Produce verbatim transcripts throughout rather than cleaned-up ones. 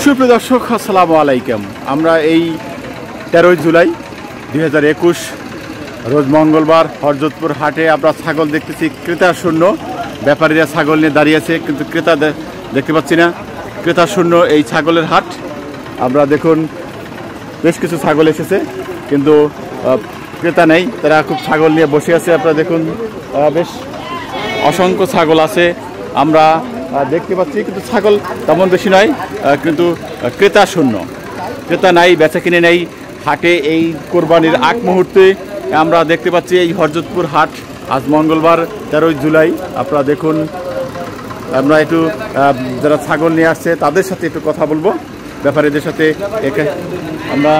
সুপ্রিয় দর্শক, আসসালামু আলাইকুম। আমরা এই তেরোই জুলাই দুই হাজার একুশ রোজ মঙ্গলবার হরজতপুর হাটে আমরা ছাগল দেখতেছি ক্রেতা শূন্য। ব্যাপারীরা ছাগল নিয়ে দাঁড়িয়েছে, কিন্তু ক্রেতা দেখতে পাচ্ছি না। ক্রেতা শূন্য এই ছাগলের হাট। আমরা দেখুন বেশ কিছু ছাগল এসেছে, কিন্তু ক্রেতা নেই। তারা খুব ছাগল নিয়ে বসে আছে। আপনারা দেখুন বেশ অসংখ্য ছাগল আছে আমরা দেখতে পাচ্ছি, কিন্তু ছাগল তেমন বেশি নয়, কিন্তু ক্রেতা শূন্য। ক্রেতা নাই, বেচা কিনে নেই হাটে। এই কোরবানির আগ মুহূর্তে আমরা দেখতে পাচ্ছি এই হরজতপুর হাট। আজ মঙ্গলবার তেরোই জুলাই। আপনারা দেখুন, আমরা একটু যারা ছাগল নিয়ে আসছে তাদের সাথে একটু কথা বলবো, ব্যাপারীদের সাথে। আমরা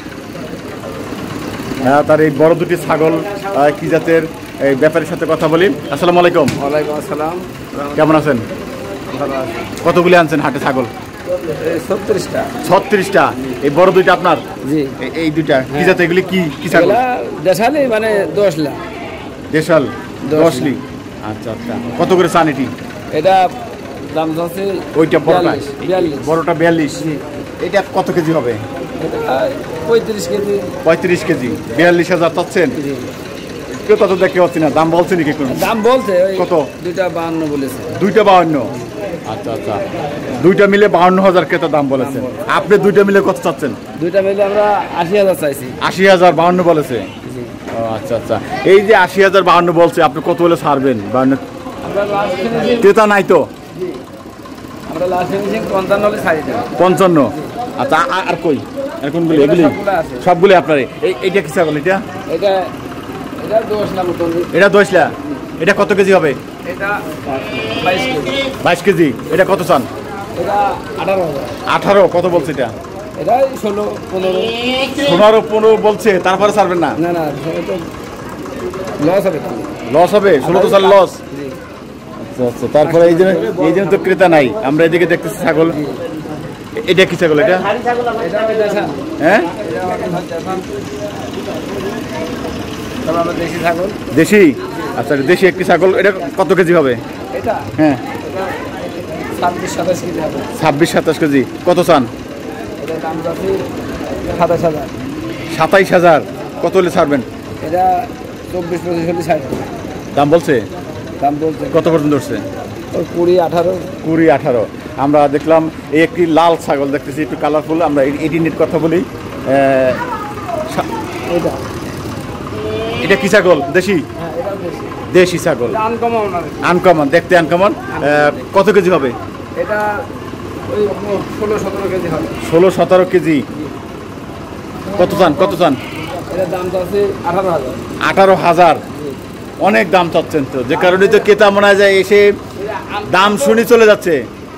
তার এই বড় দুটি ছাগল কি জাতের এই ব্যাপারীর সাথে কথা বলি। আসসালামু আলাইকুম। ওয়ালাইকুম আসসালাম। কেমন আছেন? কতগুলি আনছেন হাটে ছাগল? ছত্রিশটা। ছত্রিশটা। এই বড় দুইটা আপনার? জি। এই দুইটা কি জাত? এগুলি কি কি ছাগল? দেশালি, মানে দশ লাখ। দেশাল দশলি। আচ্ছা আচ্ছা। কত করে চান এটি? এটা দাম আছে ওইটা বড়টা বিয়াল্লিশ। বড়টা বিয়াল্লিশ। এটা কত কেজি হবে? পঁয়ত্রিশ কেজি। পঁয়ত্রিশ কেজি। বিয়াল্লিশ হাজার চাচ্ছেন? কেউ তত দেখতে পাচ্ছি না। দাম বলছে নাকি? দাম বলছে কত? দুইটা বাহান্ন বলেছে। দুইটা বাহান্ন। আচ্ছা আচ্ছা। দুইটা মিলে বাহান্ন হাজার ক্রেতা দাম বলেছেন। আপনি দুইটা মিলে কত চাচ্ছেন? দুইটা মিলে আমরা আশি হাজার চাইছি। আশি হাজার বাহান্ন বলেছে। আচ্ছা আচ্ছা। এই যে আশি হাজার বাহান্ন বলছে, আপনি কত হলে ছাড়বেন? বাহান্ন ক্রেতা নাই তো? পঞ্চান্ন। আচ্ছা, আর কই আর কোনগুলি? এগুলি সবগুলি আপনার? এইটা কি ছাগল? এটা এটা দশ লাখ। এটা কত কেজি হবে? বাইশ কেজি। এটা কত চান? আঠারো। কত বলছে এটা? ষোলো পনেরো। পনেরো পনেরো বলছে, তারপরে ছাড়বেন না? না না, লস হবে। লস হবে? ষোলো তো চাল লস। আচ্ছা আচ্ছা। তারপরে এই জন্য এই জন্য তো ক্রেতা নাই। আমরা এদিকে দেখতেছি ছাগল। এটা কি ছাগল? এটা হ্যাঁ দেশি ছাগল। দেশি? আচ্ছা, দেশি একটি ছাগল। এটা কত কেজি হবে? হ্যাঁ ছাব্বিশ সাতাশ কেজি হবে। ছাব্বিশ সাতাশ কেজি। কত চান? সাতাশ হাজার। সাতাইশ হাজার। কত হলে ছাড়বেন? এটা চব্বিশ পঁচিশ হলে ছাড়। দাম বলছে? দাম বলছে। কত পর্যন্ত উঠছে? কুড়ি আঠারো। কুড়ি আঠারো। আমরা দেখলাম এই একটি লাল ছাগল দেখতেছি, একটু কালারফুল। আমরা এটি নিয়ে কথা বলি। এটা এটা কি ছাগল? দেশি? দেশি ছাগল। আনকমন, দেখতে আনকমন। কত কেজি হবে? এটা ষোলো সতেরো কেজি হবে। ষোলো সতেরো কেজি। কত চান? কত চান? এটার দাম আছে আঠারো হাজার। আঠারো হাজার। অনেক দাম চাচ্ছেন তো, যে কারণে তো ক্রেতা মনে হয় যায় এসে দাম শুনে চলে যাচ্ছে।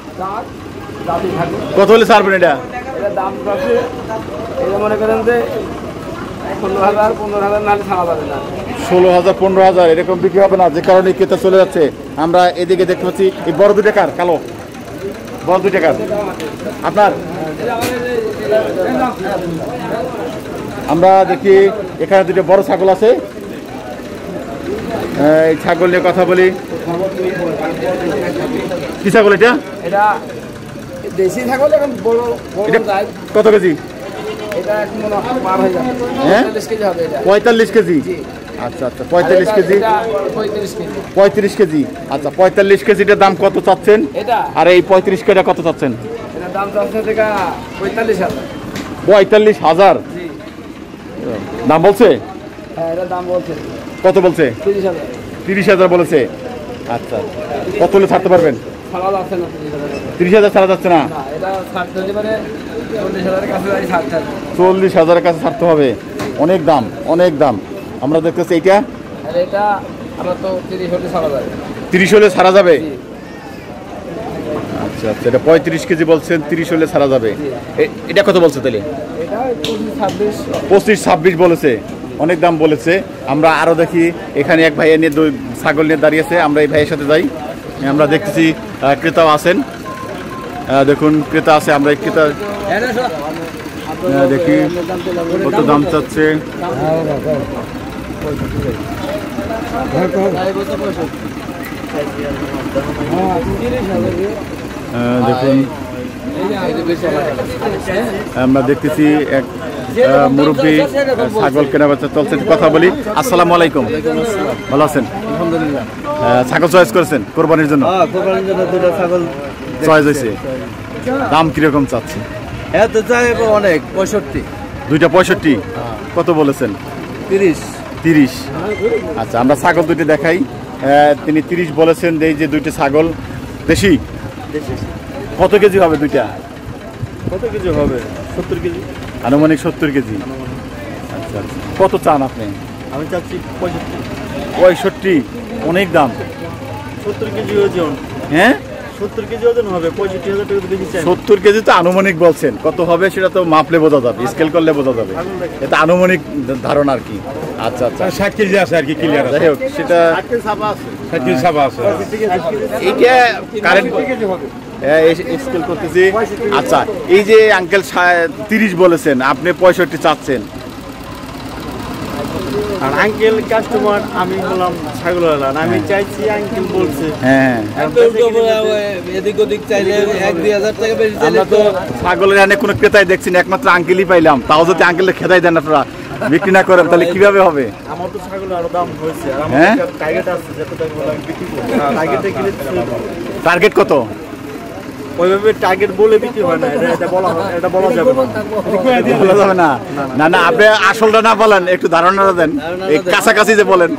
কত হলে ছাড়বেন এটা? এটা দাম আছে, এটা মনে করেন যে ষোলো হাজার পনেরো হাজার নাহলে ছাড়া যাবে না। ষোলো হাজার পনেরো হাজার এরকম বিক্রি হবে না, যে কারণে ক্রেতা চলে যাচ্ছে। আমরা এদিকে দেখতে পাচ্ছি এই বড় দুই টাকার কালো বড় দুই টাকার আপনার। আমরা দেখি এখানে দুটো বড় ছাগল আছে। এই ছাগল নিয়ে কথা বলি। কি ছাগল এটা? এটা দেশি ছাগল। এখন বড় কত কেজি? এটা পার হয়ে যাবে। হ্যাঁ পঁয়তাল্লিশ কেজি হবে। এটা পঁয়তাল্লিশ কেজি। আচ্ছা আচ্ছা। পঁয়তাল্লিশ কেজি। পঁয়ত্রিশ কেজি। পঁয়ত্রিশ কেজি। আচ্ছা, পঁয়তাল্লিশ কেজিটার দাম কত চাচ্ছেন? এটা আর এই পঁয়ত্রিশ কেজিটা কত চাচ্ছেন? এটার দাম চাচ্ছে থেকে পঁয়তাল্লিশ হাজার। পঁয়তাল্লিশ হাজার দাম বলছে? হ্যাঁ, এটার দাম বলছে। কত বলছে? তিরিশ হাজার। তিরিশ হাজার বলেছে। আচ্ছা, কত হলে ছাড়তে পারবেন? ছাড়া যাচ্ছে না। তিরিশ হাজার ছাড়া যাচ্ছে না? এটা ছাড়তে হলে মানে চল্লিশ হাজারের কাছে ছাড়তে হবে। চল্লিশ হাজারের কাছে ছাড়তে হবে। অনেক দাম, অনেক দাম। আমরা দেখতেছি এইটা। আর এটা আমরা তো তিরিশ হলে ছাড়া যাবে। তিরিশ হলে ছাড়া যাবে? আচ্ছা আচ্ছা। এটা পঁয়ত্রিশ কেজি বলছেন, তিরিশ হলে ছাড়া যাবে। এটা কত বলছে তাহলে? এটা পঁচিশ ছাব্বিশ। পঁচিশ ছাব্বিশ বলেছে। অনেক দাম বলেছে। আমরা আরও দেখি এখানে এক ভাইয়ের নিয়ে দুই ছাগল নিয়ে দাঁড়িয়েছে। আমরা এই ভাইয়ের সাথে যাই। আমরা দেখতেছি ক্রেতাও আছেন। দেখুন ক্রেতা আছে। আমরা এই ক্রেতা দেখি কত দাম চাচ্ছে। দেখুন আমরা দেখতেছি এক মুরব্বী ছাগল কেনা বেচা চলছে, কথা বলি। আসসালামু আলাইকুম, ভালো আছেন? আলহামদুলিল্লাহ। ছাগল চয়েস করেছেন কোরবানির জন্য? কোরবানির জন্য দুটো ছাগল চয়েস হয়েছে। দাম কিরকম চাচ্ছে? এত চাই অনেক, পঁয়ষট্টি। দুইটা পঁয়ষট্টি? কত বলেছেন? তিরিশ। তিরিশ। আচ্ছা, আমরা ছাগল দুইটা দেখাই। তিনি তিরিশ বলেছেন। এই যে দুইটা ছাগল দেশি, কত কেজি হবে দুইটা? কত কেজি হবে? সত্তর কেজি আনুমানিক। সত্তর কেজি। আচ্ছা আচ্ছা, কত চান আপনি? আমি চাচ্ছি পঁয়ষট্টি। পঁয়ষট্টি? অনেক দাম। সত্তর কেজি ওজন। হ্যাঁ, সত্তর কেজি ওজন হবে, পঁয়ষট্টি হাজার টাকা বেশি চাই। সত্তর কেজি তো আনুমানিক বলছেন, কত হবে সেটা তো মাপলে বোঝা যাবে, স্কেল করলে বোঝা যাবে। এটা আনুমানিক ধারণা আর কি। আচ্ছা আচ্ছা, ষাট কেজি আছে আর কি, ক্লিয়ার। যাই হোক, সেটা ষাট কেজি ছাপা আছে। এইটা কারেন্ট স্কেল করতেছি। আচ্ছা, এই যে আঙ্কেল তিরিশ বলেছেন, আপনি পঁয়ষট্টি চাচ্ছেন। আর আঙ্কেল কাস্টমার, আমি বললাম ছাগলওয়ালা, আমি চাইছি আঙ্কেল বলছে। হ্যাঁ, এদিক ওদিক চাইলে এক দুই হাজার টাকা বেশি। আমরা তো ছাগলের এনে কোনো ক্রেতাই দেখছি না, একমাত্র আঙ্কেলই পাইলাম। তাও যদি আঙ্কেলের খেতাই দেন আপনারা, বিক্রি না করেন, তাহলে কিভাবে হবে? আমার তো ছাগলের আরো দাম হয়েছে। হ্যাঁ, টার্গেট আছে, যত টাকা বলে আমি বিক্রি করব। টার্গেটে কিনে টার্গেট কত? ওইভাবে টার্গেট বলে বিক্রি হয় না, এটা বলা হয়, এটা বলা যাবে না। বলা যাবে না? না না, আপনি আসলটা না বলেন, একটু ধারণাটা দেন। এই কাছাকাছি যে বলেন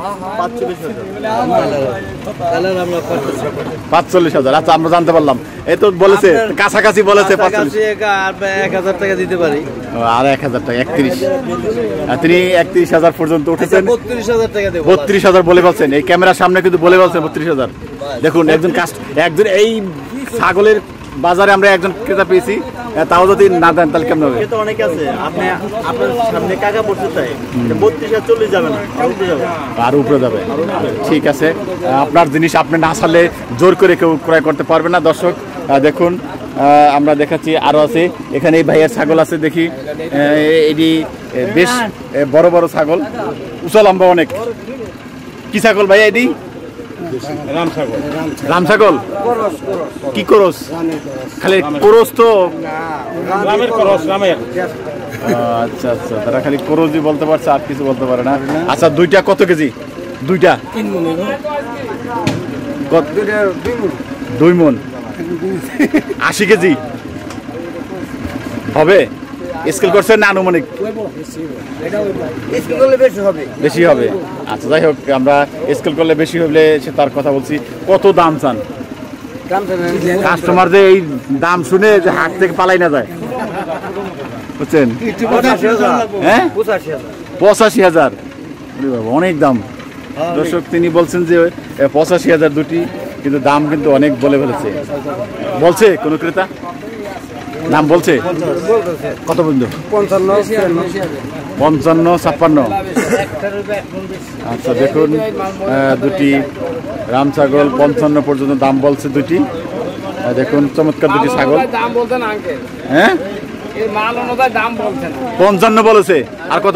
পাঁচচল্লিশ হাজার। আচ্ছা, আমরা জানতে পারলাম। এই তো বলেছে কাছাকাছি, বলেছে পাঁচচল্লিশ। এক হাজার টাকা দিতে পারি। আর এক হাজার টাকা, একত্রিশ। তিনি একত্রিশ হাজার পর্যন্ত উঠেছেন। বত্রিশ হাজার টাকা দেবো। বত্রিশ হাজার বলে বলছেন, এই ক্যামেরার সামনে কিন্তু বলে বলছেন বত্রিশ হাজার। দেখুন, একজন কাস্ট একজন এই ছাগলের বাজারে আমরা একজন ক্রেতা পেয়েছি, তাও যদি না দেন তাহলে কেমন হবে? তো অনেক আছে, আপনি আপনার সামনে কাকা পড়তে চাই, বত্রিশ আর চল্লিশ যাবে না, আর উপরে যাবে। ঠিক আছে, আপনার জিনিস আপনি না ছাড়লে জোর করে কেউ ক্রয় করতে পারবে না। দর্শক দেখুন, আমরা দেখাচ্ছি আরো আছে। এখানে এই ভাইয়ের ছাগল আছে, দেখি। এটি বেশ বড় বড় ছাগল, উঁচা লম্বা অনেক। কি ছাগল ভাইয়া এটি? রাম ছাগল। কি করস? খালি করস তো? আচ্ছা আচ্ছা, তারা খালি করসই বলতে পারছে, আর কিছু বলতে পারে না। আচ্ছা, দুইটা কত কেজি? দুইটা দুই মন, আশি কেজি হবে। স্কেল করছেন না আনুমানিক? বেশি হবে। আচ্ছা, যাই হোক, আমরা স্কেল করলে বেশি হলে সে তার কথা বলছি। কত দাম চান? কাস্টমার যে এই দাম শুনে যে হাট থেকে পালাই না যায়, বুঝছেন? হ্যাঁ, পঁচাশি হাজার। অনেক দাম। দর্শক, তিনি বলছেন যে পঁচাশি হাজার দুটি, কিন্তু দাম কিন্তু অনেক বলে ফেলেছে। বলছে কোন ক্রেতা নাম বলছে কত বন্ধু? পঞ্চান্ন ছাপ্পান্ন। আচ্ছা, দেখুন, দুটি রাম ছাগল পঞ্চান্ন পর্যন্ত দাম বলছে দুটি। দেখুন, চমৎকার দুটি ছাগল। হ্যাঁ, পঞ্চান্ন বলেছে। আর কত?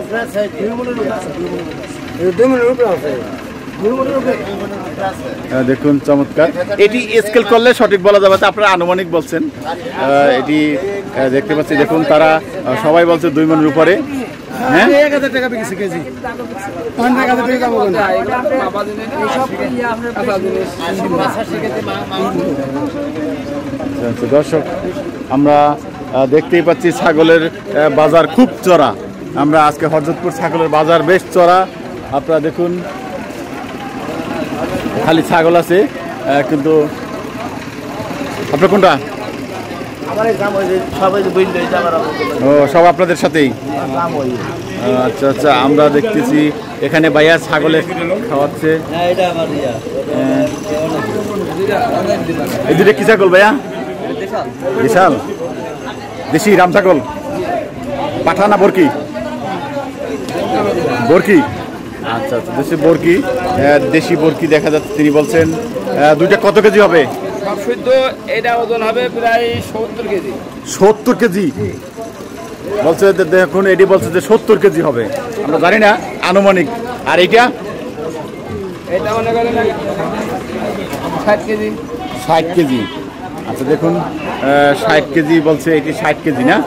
দেখুন, চমৎকার। এটি স্কেল করলে সঠিক বলা যাবে, আপনারা আনুমানিক বলছেন। এটি দেখতে পাচ্ছি, দেখুন, তারা সবাই বলছে দুই মনের উপরে। হ্যাঁ, দর্শক, আমরা দেখতেই পাচ্ছি ছাগলের বাজার খুব চড়া। আমরা আজকে হরজতপুর ছাগলের বাজার বেশ চড়া। আপনারা দেখুন, খালি ছাগল আছে, কিন্তু আপনার কোনটা? ও, সব আপনাদের সাথেই। আচ্ছা আচ্ছা, আমরা দেখতেছি এখানে ভাইয়া ছাগলের খাওয়াচ্ছে। এই দুটো কি ছাগল ভাইয়া? বিশাল দেশি রাম ছাগল। পাঠা না বরকি? বরকি। আচ্ছা আচ্ছা, দেশি বরকি, দেশি বরকি দেখা যাচ্ছে। তিনি বলছেন দুইটা কত কেজি হবে? এটা ওজন হবে প্রায় সত্তর কেজি। সত্তর কেজি বলছে। দেখুন, এটি বলছে যে সত্তর কেজি হবে। আমরা জানি না, আনুমানিক। আর এইটা? এটা মনে করেন ষাট কেজি। ষাট কেজি। আচ্ছা দেখুন ষাট কেজি বলছে, এটি ষাট কেজি না?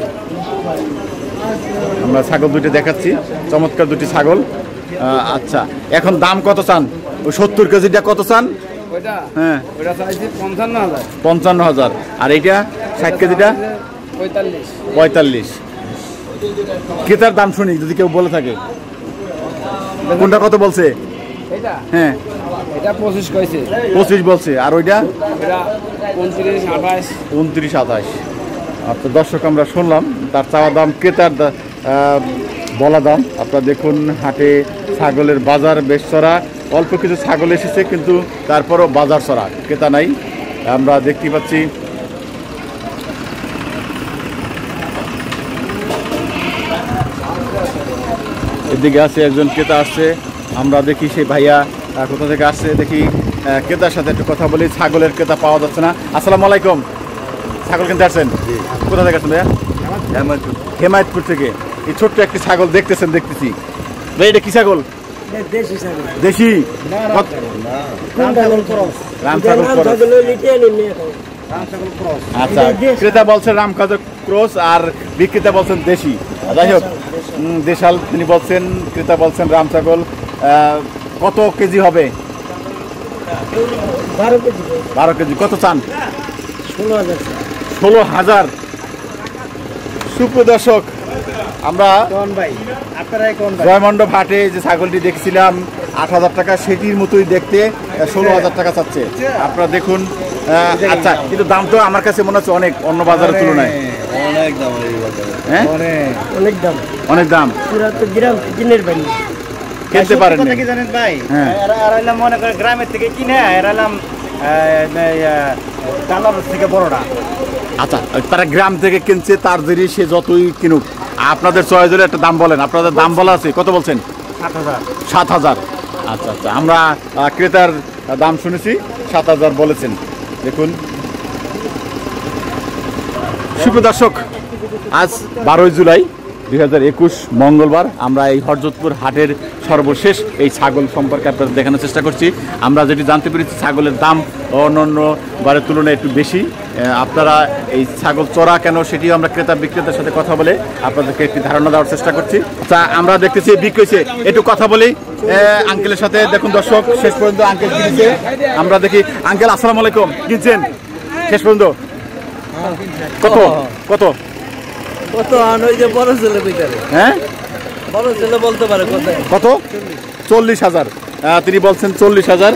আমরা ছাগল দুটি দেখাচ্ছি, চমৎকার দুটি ছাগল। আচ্ছা এখন দাম কত চান? ওই সত্তর কেজিটা কত চান? হ্যাঁ পঞ্চান্ন হাজার। আর এইটা ষাট কেজিটা পঁয়তাল্লিশ। ক্রেতার দাম শুনি যদি কেউ বলে থাকে। কোনটা কত বলছে? হ্যাঁ পঁচিশ বলছে। আর ওইটা উনত্রিশ আঠাশ। আচ্ছা দর্শক আমরা শুনলাম তার চাওয়া দাম, ক্রেতার বলা দাম। আপনারা দেখুন হাটে ছাগলের বাজার বেশ চড়া, অল্প কিছু ছাগল এসেছে কিন্তু তারপরও বাজার চড়া, ক্রেতা নাই। আমরা দেখতে পাচ্ছি এদিকে আছে একজন ক্রেতা আসছে, আমরা দেখি সেই ভাইয়া কোথা থেকে আসছে, দেখি ক্রেতার সাথে একটু কথা বলি। ছাগলের ক্রেতা পাওয়া যাচ্ছে না। আসসালামু আলাইকুম, ছাগল কিনতে আসছেন? কোথা থেকে আসছেন ভাইয়া? হেমায়তপুর থেকে। এই ছোট্ট একটি ছাগল দেখতেছেন, দেখতেছি ভাই এটা কি ছাগল? দেশি? আচ্ছা ক্রেতা বলছেন রামকাজের ক্রস আর বিক্রেতা বলছেন দেশি। যাই হোক দেশাল তিনি বলছেন, ক্রেতা বলছেন রাম ছাগল। কত কেজি হবে? বারো কেজি। কত চান? ষোলো হাজার। সুপ্রদর্শক আমরা জয়মন্ডপ হাটে যে ছাগলটি দেখছিলাম আট হাজার টাকা, সেটির মতোই দেখতে ষোলো হাজার টাকা চাচ্ছে। আপনারা দেখুন। আচ্ছা কিন্তু দাম তো আমার কাছে মনে হচ্ছে অনেক, অন্য বাজারের তুলনায় অনেক দাম। হ্যাঁ অনেক দাম, অনেক দাম। কিনতে পারেন কি জানেন ভাই? হ্যাঁ মনে করে গ্রামের থেকে কিনে এরালাম থেকে বড়টা। আচ্ছা তারা গ্রাম থেকে কিনছে, তার জেরে সে যতই কিনুক আপনাদের চয়েস হলে একটা দাম বলেন। আপনাদের দাম বলা আছে, কত বলছেন? সাত হাজার। সাত হাজার। আচ্ছা আচ্ছা আমরা ক্রেতার দাম শুনেছি, সাত হাজার বলেছেন। দেখুন সুপ্রদর্শক আজ বারোই জুলাই দুই হাজার একুশ মঙ্গলবার আমরা এই হরজতপুর হাটের সর্বশেষ এই ছাগল সম্পর্কে আপনাদের দেখানোর চেষ্টা করছি। আমরা যেটি জানতে পেরেছি ছাগলের দাম অন্যান্য বারের তুলনায় একটু বেশি। আপনারা এই ছাগল চড়া কেন সেটিও আমরা ক্রেতা বিক্রেতার সাথে কথা বলে আপনাদেরকে একটি ধারণা দেওয়ার চেষ্টা করছি। তা আমরা দেখতেছি বিক্রি হয়েছে, একটু কথা বলি আঙ্কেলের সাথে। দেখুন দর্শক শেষ পর্যন্ত আঙ্কেল কিনছে, আমরা দেখি। আঙ্কেল আসসালামু আলাইকুম, কিনছেন শেষ পর্যন্ত? কত কত কত? বড় ছেলে হ্যাঁ বড় ছেলে বলতে পারে কত? চল্লিশ হাজার। তিনি বলছেন চল্লিশ হাজার,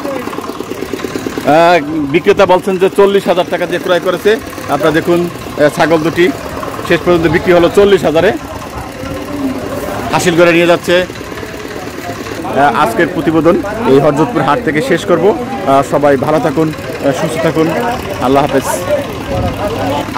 বিক্রেতা বলছেন যে চল্লিশ হাজার টাকা দিয়ে ক্রয় করেছে। আপনারা দেখুন ছাগল দুটি শেষ পর্যন্ত বিক্রি হলো চল্লিশ হাজারে। হাসিল করে নিয়ে যাচ্ছে। আজকের প্রতিবেদন এই হরজতপুর হাট থেকে শেষ করব। সবাই ভালো থাকুন, সুস্থ থাকুন, আল্লাহ হাফেজ।